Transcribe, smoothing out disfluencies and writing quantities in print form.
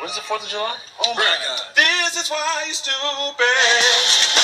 When's the 4th of July? Oh my God. This is why you stupid.